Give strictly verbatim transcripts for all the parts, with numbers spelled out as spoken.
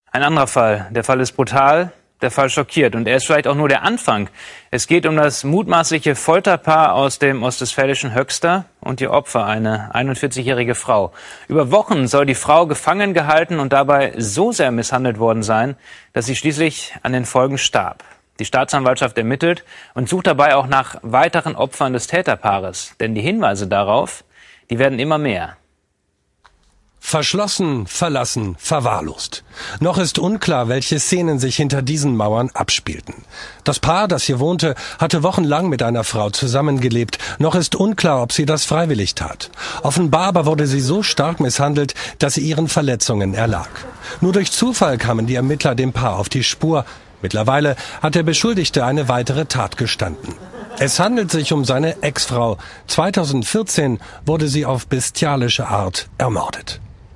Ein anderer Fall. Der Fall ist brutal, der Fall schockiert. Und er ist vielleicht auch nur der Anfang. Es geht um das mutmaßliche Folterpaar aus dem ostwestfälischen Höxter und ihr Opfer, eine einundvierzigjährige Frau. Über Wochen soll die Frau gefangen gehalten und dabei so sehr misshandelt worden sein, dass sie schließlich an den Folgen starb. Die Staatsanwaltschaft ermittelt und sucht dabei auch nach weiteren Opfern des Täterpaares. Denn die Hinweise darauf, die werden immer mehr. Verschlossen, verlassen, verwahrlost. Noch ist unklar, welche Szenen sich hinter diesen Mauern abspielten. Das Paar, das hier wohnte, hatte wochenlang mit einer Frau zusammengelebt. Noch ist unklar, ob sie das freiwillig tat. Offenbar aber wurde sie so stark misshandelt, dass sie ihren Verletzungen erlag. Nur durch Zufall kamen die Ermittler dem Paar auf die Spur. Mittlerweile hat der Beschuldigte eine weitere Tat gestanden. Es handelt sich um seine Ex-Frau. zweitausendvierzehn wurde sie auf bestialische Art ermordet.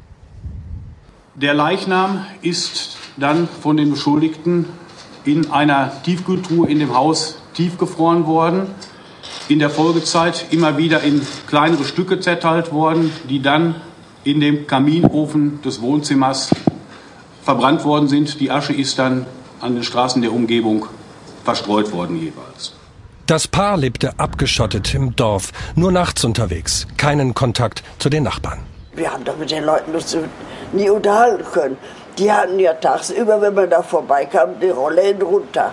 Der Leichnam ist dann von den Beschuldigten in einer Tiefkühltruhe in dem Haus tiefgefroren worden. In der Folgezeit immer wieder in kleinere Stücke zerteilt worden, die dann in dem Kaminofen des Wohnzimmers verbrannt worden sind. Die Asche ist dann an den Straßen der Umgebung verstreut worden jeweils. Das Paar lebte abgeschottet im Dorf, nur nachts unterwegs, keinen Kontakt zu den Nachbarn. Wir haben doch mit den Leuten uns nie unterhalten können. Die hatten ja tagsüber, wenn man da vorbeikam, die Rolle runter.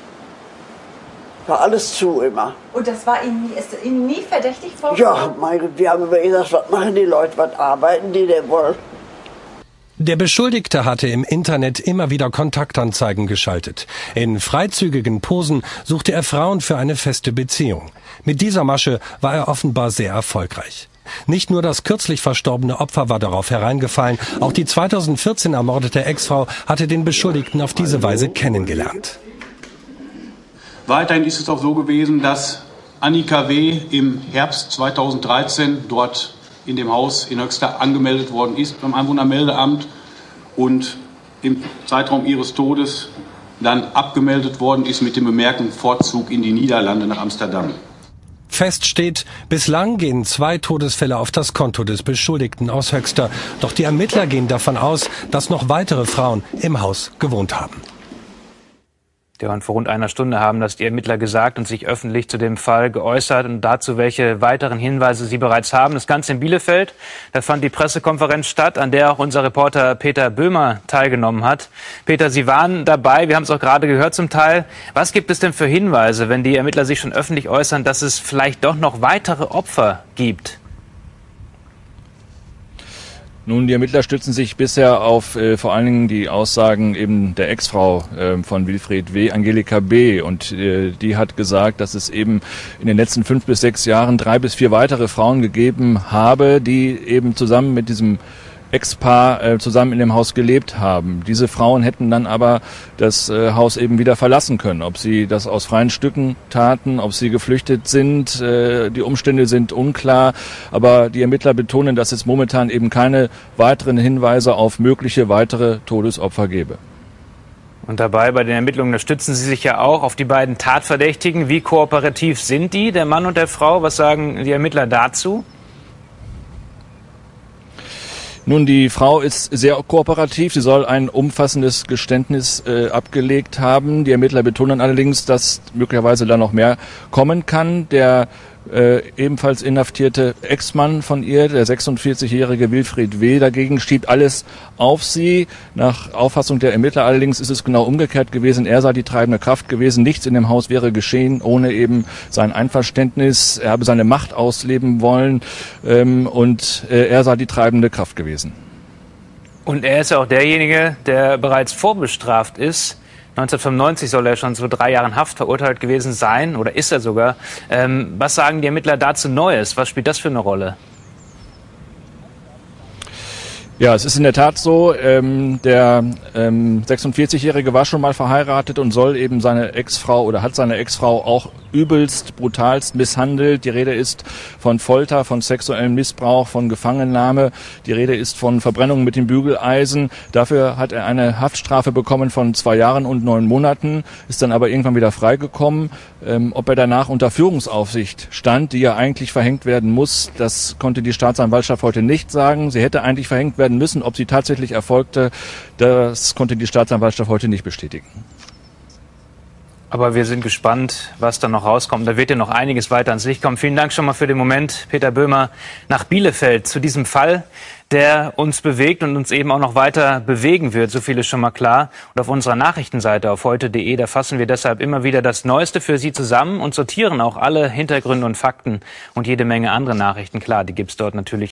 War alles zu immer. Und das war Ihnen, ist Ihnen nie verdächtig vorgekommen? Ja, meine, wir haben immer gesagt, was machen die Leute, was arbeiten die denn wohl? Der Beschuldigte hatte im Internet immer wieder Kontaktanzeigen geschaltet. In freizügigen Posen suchte er Frauen für eine feste Beziehung. Mit dieser Masche war er offenbar sehr erfolgreich. Nicht nur das kürzlich verstorbene Opfer war darauf hereingefallen, auch die zweitausendvierzehn ermordete Ex-Frau hatte den Beschuldigten auf diese Weise kennengelernt. Weiterhin ist es auch so gewesen, dass Annika W. im Herbst zweitausenddreizehn dort in dem Haus in Höxter angemeldet worden ist beim Einwohnermeldeamt und im Zeitraum ihres Todes dann abgemeldet worden ist mit dem bemerkten Fortzug in die Niederlande nach Amsterdam. Fest steht, bislang gehen zwei Todesfälle auf das Konto des Beschuldigten aus Höxter. Doch die Ermittler gehen davon aus, dass noch weitere Frauen im Haus gewohnt haben. Ja, und vor rund einer Stunde haben das die Ermittler gesagt und sich öffentlich zu dem Fall geäußert und dazu, welche weiteren Hinweise sie bereits haben. Das Ganze in Bielefeld, da fand die Pressekonferenz statt, an der auch unser Reporter Peter Böhmer teilgenommen hat. Peter, Sie waren dabei, wir haben es auch gerade gehört zum Teil. Was gibt es denn für Hinweise, wenn die Ermittler sich schon öffentlich äußern, dass es vielleicht doch noch weitere Opfer gibt? Nun, die Ermittler stützen sich bisher auf äh, vor allen Dingen die Aussagen eben der Ex-Frau äh, von Wilfried W., Angelika B. Und äh, die hat gesagt, dass es eben in den letzten fünf bis sechs Jahren drei bis vier weitere Frauen gegeben habe, die eben zusammen mit diesem Ex-Paar äh, zusammen in dem Haus gelebt haben. Diese Frauen hätten dann aber das äh, Haus eben wieder verlassen können. Ob sie das aus freien Stücken taten, ob sie geflüchtet sind, äh, die Umstände sind unklar. Aber die Ermittler betonen, dass es momentan eben keine weiteren Hinweise auf mögliche weitere Todesopfer gebe. Und dabei bei den Ermittlungen, da stützen Sie sich ja auch auf die beiden Tatverdächtigen. Wie kooperativ sind die, der Mann und der Frau? Was sagen die Ermittler dazu? Nun, die Frau ist sehr kooperativ. Sie soll ein umfassendes Geständnis äh, abgelegt haben. Die Ermittler betonen allerdings, dass möglicherweise da noch mehr kommen kann. Der äh, ebenfalls inhaftierte Ex-Mann von ihr, der sechsundvierzigjährige Wilfried W., dagegen schiebt alles auf sie. Nach Auffassung der Ermittler allerdings ist es genau umgekehrt gewesen. Er sei die treibende Kraft gewesen. Nichts in dem Haus wäre geschehen ohne eben sein Einverständnis. Er habe seine Macht ausleben wollen ähm, und äh, er sei die treibende Kraft gewesen. Und er ist ja auch derjenige, der bereits vorbestraft ist. neunzehnhundertfünfundneunzig soll er schon zu drei Jahren Haft verurteilt gewesen sein, oder ist er sogar. Ähm, was sagen die Ermittler dazu Neues? Was spielt das für eine Rolle? Ja, es ist in der Tat so, ähm, der ähm, sechsundvierzigjährige war schon mal verheiratet und soll eben seine Ex-Frau oder hat seine Ex-Frau auch übelst, brutalst misshandelt. Die Rede ist von Folter, von sexuellem Missbrauch, von Gefangennahme. Die Rede ist von Verbrennung mit dem Bügeleisen. Dafür hat er eine Haftstrafe bekommen von zwei Jahren und neun Monaten, ist dann aber irgendwann wieder freigekommen. Ähm, ob er danach unter Führungsaufsicht stand, die ja eigentlich verhängt werden muss, das konnte die Staatsanwaltschaft heute nicht sagen. Sie hätte eigentlich verhängt werden werden müssen. Ob sie tatsächlich erfolgte, das konnte die Staatsanwaltschaft heute nicht bestätigen. Aber wir sind gespannt, was da noch rauskommt. Da wird ja noch einiges weiter ans Licht kommen. Vielen Dank schon mal für den Moment, Peter Böhmer, nach Bielefeld zu diesem Fall, der uns bewegt und uns eben auch noch weiter bewegen wird. So viel ist schon mal klar. Und auf unserer Nachrichtenseite auf heute punkt de, da fassen wir deshalb immer wieder das Neueste für Sie zusammen und sortieren auch alle Hintergründe und Fakten und jede Menge andere Nachrichten. Klar, die gibt's dort natürlich